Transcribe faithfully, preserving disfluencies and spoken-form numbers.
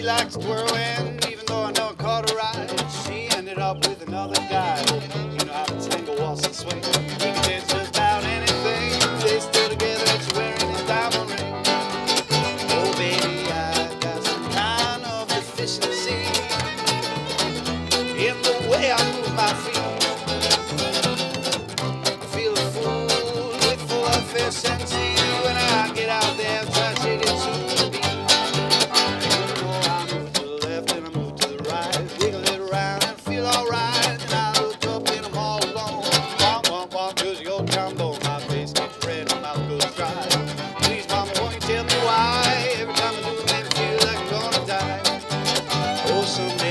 likes to whirlwind, even though I know I caught her right. She ended up with another guy. You know how to tango, waltz, and swing. He can dance just about anything. They still together and she's wearing his diamond ring. Oh baby, I got some kind of deficiency in the way I move my feet. I feel a fool with full of fair sense when I get out there and try to shake it to the beat. Tell me why every time I do it, make me feel like I'm gonna die. Oh, someday